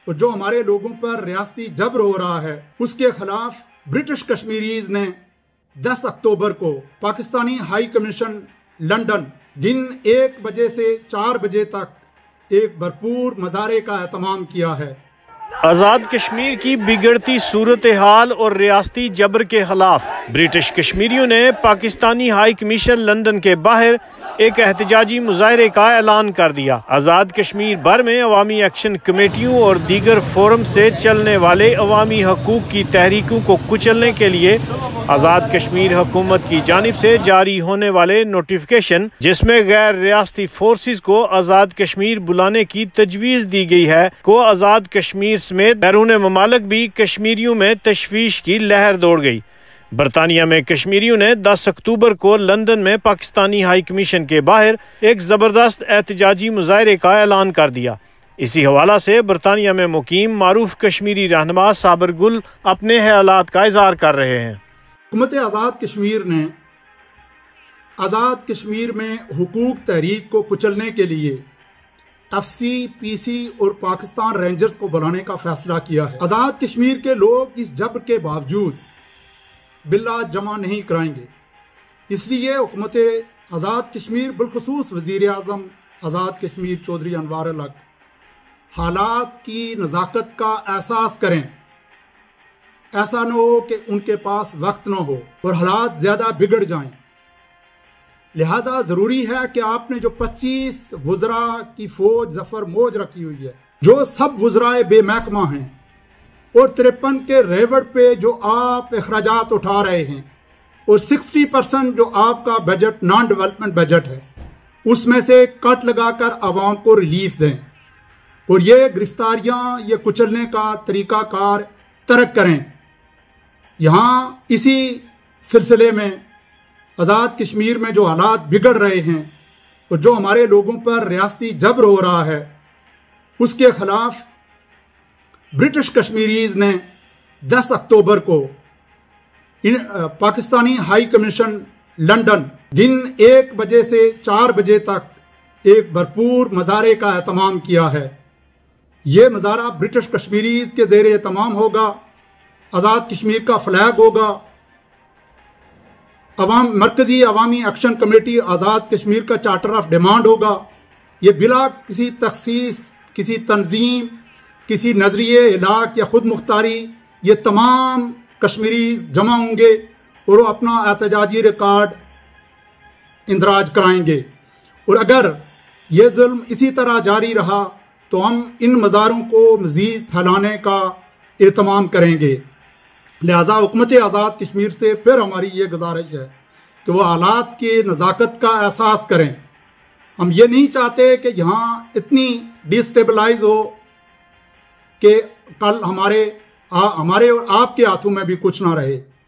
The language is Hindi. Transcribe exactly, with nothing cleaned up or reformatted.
और जो हमारे लोगों पर रियासती जबर हो रहा है उसके खिलाफ ब्रिटिश कश्मीरीज ने दस अक्टूबर को पाकिस्तानी हाई कमीशन लंदन दिन एक बजे से चार बजे तक एक भरपूर मुजाहरे का एहतमाम किया है। आज़ाद कश्मीर की बिगड़ती सूरत हाल और रियासती जबर के खिलाफ ब्रिटिश कश्मीरियों ने पाकिस्तानी हाई कमीशन लंदन के बाहर एक एहतजाजी मुजाहरे का ऐलान कर दिया। आज़ाद कश्मीर भर में अवामी एक्शन कमेटियों और दीगर फोरम से चलने वाले अवामी हकूक की तहरीकों को कुचलने के लिए आज़ाद कश्मीर हुकूमत की जानिब से जारी होने वाले नोटिफिकेशन, जिसमें गैर रियासती फोर्सेस को आज़ाद कश्मीर बुलाने की तजवीज़ दी गई है, को आज़ाद कश्मीर समेत बैरून ममालिक भी कश्मीरियों में तशवीश की लहर दौड़ गई। बरतानिया में कश्मीरियों ने दस अक्टूबर को लंदन में पाकिस्तानी हाई कमीशन के बाहर एक ज़बरदस्त एहतजाजी मुजाहरे का ऐलान कर दिया। इसी हवाला से बरतानिया में मुकीम मारूफ कश्मीरी रहनुमा साबर गुल अपने ख्यालात का इजहार कर रहे हैं। हुकूमत आज़ाद कश्मीर ने आज़ाद कश्मीर में हुकूक तहरीक को कुचलने के लिए एफ सी, पी सी और पाकिस्तान रेंजर्स को बुलाने का फैसला किया है। आज़ाद कश्मीर के लोग इस जबर के बावजूद बिल्ला जमा नहीं कराएंगे, इसलिए हुकूमत आज़ाद कश्मीर बिलखुसूस वज़ीर आज़म आज़ाद कश्मीर चौधरी अनवार अल हक हालात की नज़ाकत का एहसास करें। ऐसा न हो कि उनके पास वक्त न हो और हालात ज़्यादा बिगड़ जाएं। लिहाजा ज़रूरी है कि आपने जो पच्चीस वज़रा की फौज जफर मौज रखी हुई है, जो सब वज़राए बेमहकमा हैं, और तिरपन के रेवड़ पे जो आप अखराजात उठा रहे हैं, और साठ परसेंट जो आपका बजट नॉन डेवलपमेंट बजट है, उसमें से कट लगाकर आवाम को रिलीफ दें और ये गिरफ्तारियां, ये कुचलने का तरीकाकार तर्क करें। यहाँ इसी सिलसिले में आज़ाद कश्मीर में जो हालात बिगड़ रहे हैं और जो हमारे लोगों पर रियासती जबर हो रहा है उसके खिलाफ ब्रिटिश कश्मीरीज ने दस अक्टूबर को in Pakistani high commission London दिन एक बजे से चार बजे तक एक भरपूर मुजाहरे का एहतमाम किया है। ये मुजाहरा ब्रिटिश कश्मीरीज के ज़ेरे एहतमाम होगा। आज़ाद कश्मीर का फ्लैग होगा। अवाम मरकजी अवामी एक्शन कमेटी आज़ाद कश्मीर का चार्टर ऑफ डिमांड होगा। ये बिला किसी तखसीस, किसी तंजीम, किसी नजरिए इलाक या खुद मुख्तारी, ये तमाम कश्मीरी जमा होंगे और वो अपना एहतजाजी रिकॉर्ड इंदराज कराएंगे। और अगर ये जुल्म इसी तरह जारी रहा तो हम इन मज़ारों को मज़ीद फैलाने का एहतमाम करेंगे। लिहाजा हुकूमत आज़ाद कश्मीर से फिर हमारी ये गुजारिश है कि वो हालात की नज़ाकत का एहसास करें। हम ये नहीं चाहते कि यहाँ इतनी डिस्टेबलाइज हो कि कल हमारे आ, हमारे और आपके हाथों में भी कुछ ना रहे।